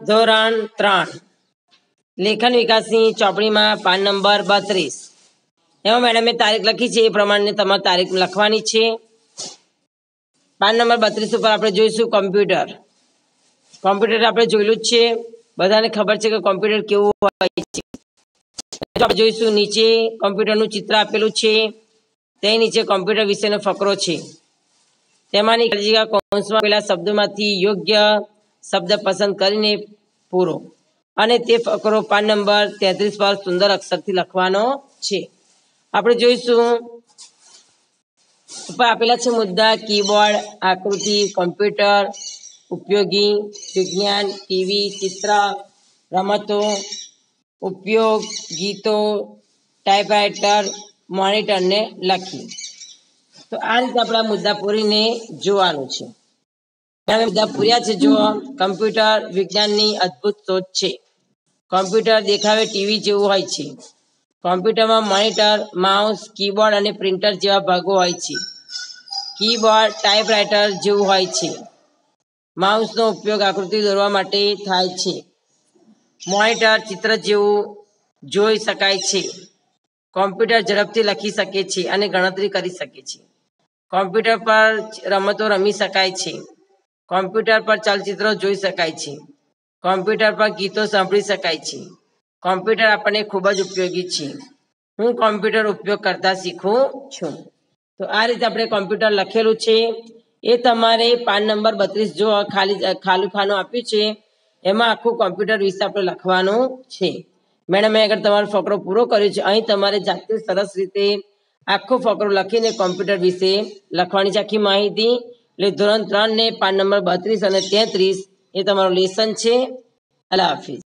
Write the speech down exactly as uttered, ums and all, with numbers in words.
ધોરણ ત્રણ લેખન વિકાસની ચોપડીમાં પાન નંબર બત્રીસ એમાં મેડમે તારીખ લખી છે એ પ્રમાણે તમારે તારીખ લખવાની છે। પાન નંબર બત્રીસ ઉપર આપણે જોઈશું કોમ્પ્યુટર। કોમ્પ્યુટર આપણે જોયેલું જ છે, બધાને ખબર છે કે કોમ્પ્યુટર કેવું હોય છે। આપણે જોઈશું નીચે કોમ્પ્યુટરનું ચિત્ર આપેલું છે, તે નીચે કોમ્પ્યુટર વિશેનો ફકરો છે। તેમાંની જગ્યા કૌંસમાં આપેલા શબ્દોમાંથી યોગ્ય શબ્દ પસંદ કરીને પૂરો અને તે ફકરો પાન નંબર તેત્રીસ પર સુંદર અક્ષરથી લખવાનો છે। આપણે જોઈશું ઉપર આપેલા છે મુદ્દા કીબોર્ડ, આકૃતિ, કોમ્પ્યુટર, ઉપયોગી, વિજ્ઞાન, ટીવી, ચિત્ર, રમતો, ઉપયોગ, ગીતો, ટાઈપરાઇટર, મોનિટરને લખી। તો આ રીતે આપણા મુદ્દા પૂરીને જોવાનું છે। મુદ્દા પૂર્યા છે। જો કમ્પ્યુટર વિજ્ઞાનની અદ્ભુત શોધ છે। કોમ્પ્યુટર દેખાવે ટીવી જેવું હોય છે। કોમ્પ્યુટરમાં મોનિટર, માઉસ, કીબોર્ડ અને પ્રિન્ટર જેવા ભાગો હોય છે। કીબોર્ડ ટાઈપરાઇટર જેવું હોય છે। માઉસનો ઉપયોગ આકૃતિ દોરવા માટે થાય છે। મોનિટર ચિત્ર જેવું જોઈ શકાય છે। કોમ્પ્યુટર ઝડપથી લખી શકે છે અને ગણતરી કરી શકે છે। કોમ્પ્યુટર પર રમતો રમી શકાય છે। કોમ્પ્યુટર પર ચલચિત્રો જોઈ શકાય છે। કોમ્પ્યુટર પર ગીતો સાંભળી શકાય છે। કોમ્પ્યુટર આપણને ખૂબ જ ઉપયોગી છે। હું કોમ્પ્યુટર ઉપયોગ કરતા શીખું છું। તો આ રીતે આપણે કોમ્પ્યુટર લખેલું છે એ તમારે પાન નંબર બત્રીસ જો ખાલી ખાલી ખાનું આપ્યું છે એમાં આખું કોમ્પ્યુટર વિશે આપણે લખવાનું છે। મેડમે આગળ તમારો ફકરો પૂરો કર્યો છે। અહીં તમારે જાતે સરસ રીતે આખો ફકરો લખીને કોમ્પ્યુટર વિશે લખવાની છે આખી માહિતી। એટલે ધોરણ ત્રણ ને પાન નંબર બત્રીસ અને તેત્રીસ એ તમારું લેસન છે। અલ્લાહ હાફિઝ।